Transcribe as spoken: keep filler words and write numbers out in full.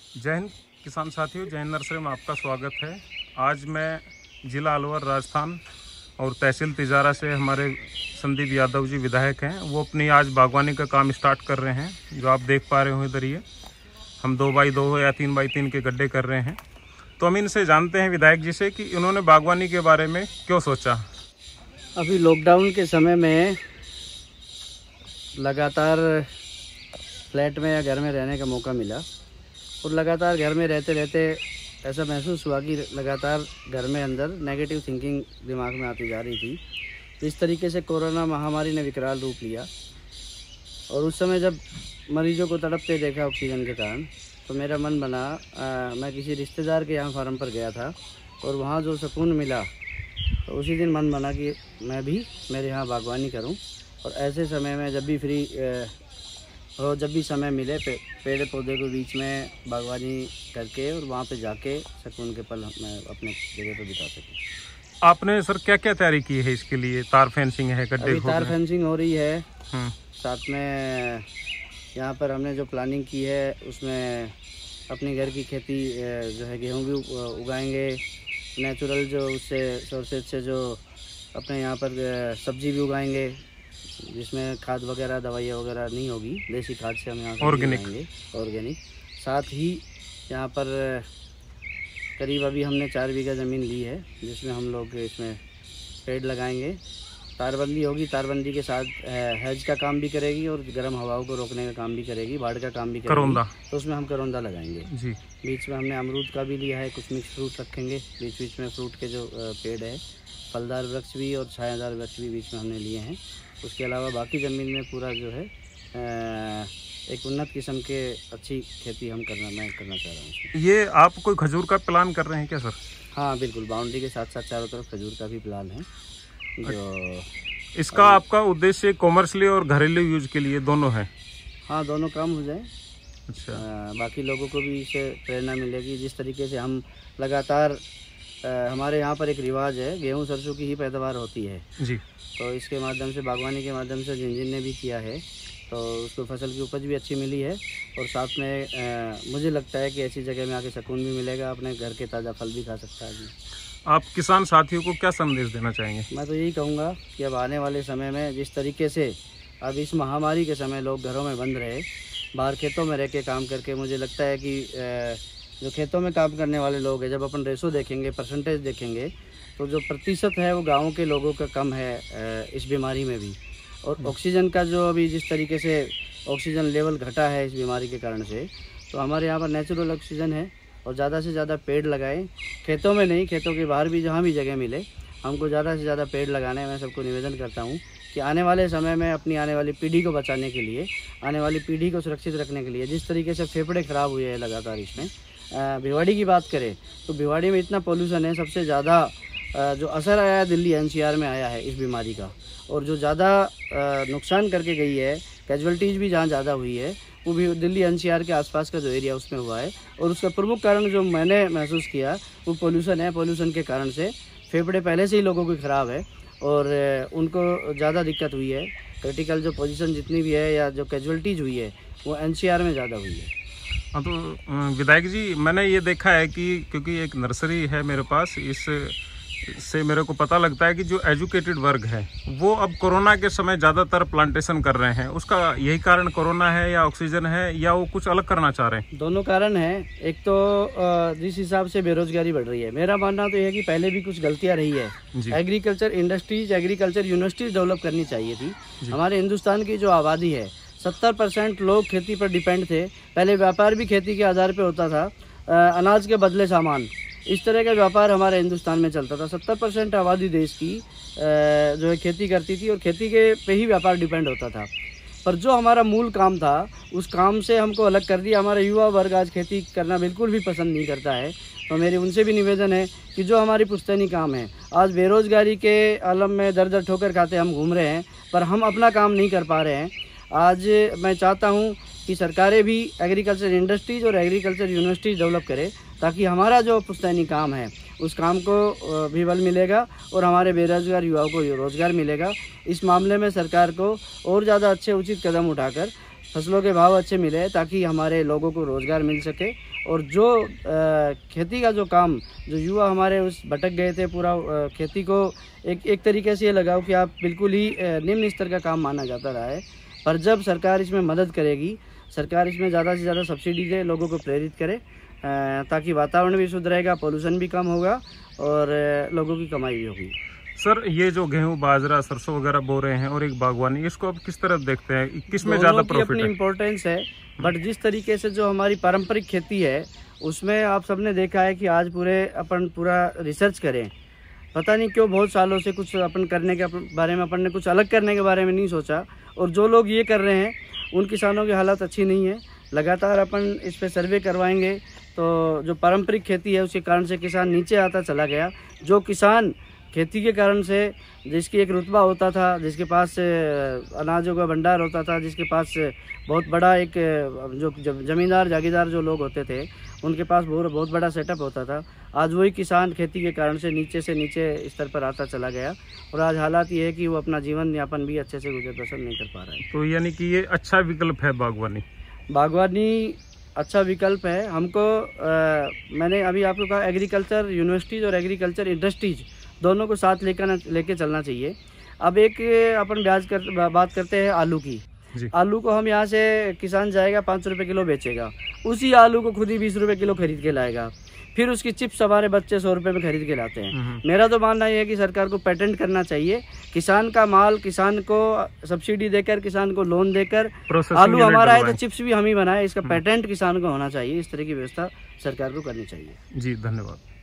जय हिंद किसान साथियों, जय हिंद नर्सरी में आपका स्वागत है। आज मैं ज़िला अलवर राजस्थान और तहसील तिजारा से हमारे संदीप यादव जी विधायक हैं। वो अपनी आज बागवानी का काम स्टार्ट कर रहे हैं। जो आप देख पा रहे हो इधर, ये हम दो बाई दो या तीन बाई तीन के गड्ढे कर रहे हैं। तो हम इनसे जानते हैं विधायक जी से कि इन्होंने बागवानी के बारे में क्यों सोचा। अभी लॉकडाउन के समय में लगातार फ्लैट में या घर में रहने का मौका मिला और लगातार घर में रहते रहते ऐसा महसूस हुआ कि लगातार घर में अंदर नेगेटिव थिंकिंग दिमाग में आती जा रही थी। इस तरीके से कोरोना महामारी ने विकराल रूप लिया और उस समय जब मरीजों को तड़पते देखा ऑक्सीजन के कारण, तो मेरा मन बना, आ, मैं किसी रिश्तेदार के यहाँ फार्म पर गया था और वहाँ जो सुकून मिला, तो उसी दिन मन बना कि मैं भी मेरे यहाँ बागवानी करूँ। और ऐसे समय में जब भी फ्री और जब भी समय मिले पे, पेड़ पौधे के बीच में बागवानी करके और वहाँ पे जाके सुकून के पल मैं अपने जगह पे बिता सकूँ। आपने सर क्या क्या तैयारी की है इसके लिए? तार फेंसिंग है, गड्ढे अभी तार फेंसिंग हो रही है, साथ में यहाँ पर हमने जो प्लानिंग की है उसमें अपनी घर की खेती जो है गेहूँ भी उगाएंगे, नेचुरल जो उससे सोर्सेज से जो अपने यहाँ पर सब्जी भी उगाएंगे जिसमें खाद वगैरह दवाइयाँ वगैरह नहीं होगी, देसी खाद से हम यहाँ ऑर्गेनिक ऑर्गेनिक साथ ही यहाँ पर करीब अभी हमने चार बीघा ज़मीन ली है जिसमें हम लोग इसमें पेड़ लगाएंगे। तारबंदी होगी, तारबंदी के साथ हैज का काम भी करेगी और गर्म हवाओं को रोकने का काम भी करेगी, बाढ़ का काम भी करेगी। तो उसमें हम करोंदा लगाएंगे जी। बीच में हमने अमरूद का भी लिया है, कुछ मिक्स फ्रूट रखेंगे बीच बीच में, फ्रूट के जो पेड़ है, फलदार वृक्ष भी और छायादार वृक्ष भी बीच में हमने लिए हैं। उसके अलावा बाकी ज़मीन में पूरा जो है एक उन्नत किस्म के अच्छी खेती हम करना मैं करना चाह रहा हूँ। ये आप कोई खजूर का प्लान कर रहे हैं क्या सर? हाँ बिल्कुल, बाउंड्री के साथ साथ चारों तरफ खजूर का भी प्लान है। जो इसका आपका उद्देश्य कॉमर्शियली और घरेलू यूज के लिए दोनों है? हाँ, दोनों काम हो जाए। अच्छा। आ, बाकी लोगों को भी इससे प्रेरणा मिलेगी। जिस तरीके से हम लगातार आ, हमारे यहाँ पर एक रिवाज है, गेहूँ सरसों की ही पैदावार होती है जी। तो इसके माध्यम से, बागवानी के माध्यम से जिन जिन ने भी किया है तो उसको फसल की उपज भी अच्छी मिली है और साथ में आ, मुझे लगता है कि ऐसी जगह में आके सुकून भी मिलेगा, अपने घर के ताज़ा फल भी खा सकता है। आप किसान साथियों को क्या संदेश देना चाहेंगे? मैं तो यही कहूँगा कि अब आने वाले समय में जिस तरीके से अब इस महामारी के समय लोग घरों में बंद रहे, बाहर खेतों में रह के काम करके, मुझे लगता है कि जो खेतों में काम करने वाले लोग हैं, जब अपन रेशो देखेंगे, परसेंटेज देखेंगे, तो जो प्रतिशत है वो गाँव के लोगों का कम है इस बीमारी में भी। और ऑक्सीजन का जो अभी जिस तरीके से ऑक्सीजन लेवल घटा है इस बीमारी के कारण से, तो हमारे यहाँ पर नेचुरल ऑक्सीजन है। और ज़्यादा से ज़्यादा पेड़ लगाएं, खेतों में नहीं, खेतों के बाहर भी जहाँ भी जगह मिले हमको ज़्यादा से ज़्यादा पेड़ लगाने। मैं सबको निवेदन करता हूँ कि आने वाले समय में अपनी आने वाली पीढ़ी को बचाने के लिए, आने वाली पीढ़ी को सुरक्षित रखने के लिए, जिस तरीके से फेफड़े ख़राब हुए हैं लगातार, इसमें भिवाड़ी की बात करें तो भिवाड़ी में इतना पोल्यूशन है, सबसे ज़्यादा जो असर आया है दिल्ली एन सी आर में आया है इस बीमारी का, और जो ज़्यादा नुकसान करके गई है, कैजुअल्टीज़ भी जहाँ ज़्यादा हुई है वो भी दिल्ली एन सी आर के आसपास का जो एरिया उसमें हुआ है। और उसका प्रमुख कारण जो मैंने महसूस किया वो पोल्यूशन है। पोल्यूशन के कारण से फेफड़े पहले से ही लोगों के ख़राब है और उनको ज़्यादा दिक्कत हुई है। क्रिटिकल जो पोजीशन जितनी भी है या जो कैजुअल्टीज़ हुई है वो एन सी आर में ज़्यादा हुई है। हाँ, तो विधायक जी, मैंने ये देखा है कि क्योंकि एक नर्सरी है मेरे पास, इस से मेरे को पता लगता है कि जो एजुकेटेड वर्ग है वो अब कोरोना के समय ज़्यादातर प्लांटेशन कर रहे हैं। उसका यही कारण कोरोना है या ऑक्सीजन है या वो कुछ अलग करना चाह रहे हैं? दोनों कारण हैं। एक तो जिस हिसाब से बेरोजगारी बढ़ रही है, मेरा मानना तो यह है कि पहले भी कुछ गलतियां रही है। Agriculture industries, agriculture universities develop करनी चाहिए थी। हमारे हिंदुस्तान की जो आबादी है, सत्तर परसेंट लोग खेती पर डिपेंड थे। पहले व्यापार भी खेती के आधार पर होता था, अनाज के बदले सामान, इस तरह का व्यापार हमारे हिंदुस्तान में चलता था। सत्तर परसेंट आबादी देश की जो है खेती करती थी और खेती के पे ही व्यापार डिपेंड होता था। पर जो हमारा मूल काम था उस काम से हमको अलग कर दिया। हमारा युवा वर्ग आज खेती करना बिल्कुल भी पसंद नहीं करता है। तो मेरी उनसे भी निवेदन है कि जो हमारी पुश्तैनी काम है, आज बेरोज़गारी के आलम में दर दर ठोकर खाते हम घूम रहे हैं पर हम अपना काम नहीं कर पा रहे हैं। आज मैं चाहता हूँ कि सरकारें भी एग्रीकल्चर इंडस्ट्रीज़ और एग्रीकल्चर यूनिवर्सिटीज़ डेवलप करें ताकि हमारा जो पुश्तैनी काम है उस काम को भी बल मिलेगा और हमारे बेरोजगार युवाओं को रोज़गार मिलेगा। इस मामले में सरकार को और ज़्यादा अच्छे उचित कदम उठाकर फसलों के भाव अच्छे मिले ताकि हमारे लोगों को रोज़गार मिल सके। और जो आ, खेती का जो काम, जो युवा हमारे उस भटक गए थे, पूरा आ, खेती को एक एक तरीके से ये लगाओ कि आप बिल्कुल ही निम्न स्तर का काम माना जाता रहा है। पर जब सरकार इसमें मदद करेगी, सरकार इसमें ज़्यादा से ज़्यादा सब्सिडी दे, लोगों को प्रेरित करे, ताकि वातावरण भी शुद्ध रहेगा, पोल्यूशन भी कम होगा और लोगों की कमाई भी होगी। सर, ये जो गेहूं, बाजरा, सरसों वगैरह बो रहे हैं और एक बागवानी, इसको आप किस तरह देखते हैं? किस में ज़्यादा प्रॉफिट है? अपनी इम्पोर्टेंस है, बट जिस तरीके से जो हमारी पारंपरिक खेती है उसमें आप सबने देखा है कि आज पूरे अपन पूरा रिसर्च करें, पता नहीं क्यों बहुत सालों से कुछ अपन करने के बारे में, अपन ने कुछ अलग करने के बारे में नहीं सोचा। और जो लोग ये कर रहे हैं उन किसानों की हालत अच्छी नहीं है। लगातार अपन इस पे सर्वे करवाएंगे तो जो पारंपरिक खेती है उसके कारण से किसान नीचे आता चला गया। जो किसान खेती के कारण से, जिसकी एक रुतबा होता था, जिसके पास अनाजों का भंडार होता था, जिसके पास बहुत बड़ा एक जो ज़मींदार जागीरदार जो लोग होते थे उनके पास बहुत बहुत बड़ा सेटअप होता था, आज वही किसान खेती के कारण से नीचे से नीचे स्तर पर आता चला गया। और आज हालात ये है कि वो अपना जीवन यापन भी अच्छे से गुजर बसर नहीं कर पा रहा है। तो यानी कि ये अच्छा विकल्प है बागवानी? बागवानी अच्छा विकल्प है। हमको आ, मैंने अभी आपको कहा एग्रीकल्चर यूनिवर्सिटीज़ और एग्रीकल्चर इंडस्ट्रीज़ दोनों को साथ लेकर लेके चलना चाहिए। अब एक अपन ब्याज कर बात करते हैं आलू की। आलू को हम यहाँ से किसान जाएगा पाँच सौ रुपये किलो बेचेगा, उसी आलू को खुद ही बीस रुपये किलो खरीद के लाएगा, फिर उसकी चिप्स हमारे बच्चे सौ रुपये में खरीद के लाते हैं। मेरा तो मानना ये है कि सरकार को पेटेंट करना चाहिए, किसान का माल किसान को सब्सिडी देकर, किसान को लोन देकर, आलू हमारा है तो चिप्स भी हम ही बनाए, इसका पेटेंट किसान को होना चाहिए। इस तरह की व्यवस्था सरकार को करनी चाहिए। जी, धन्यवाद।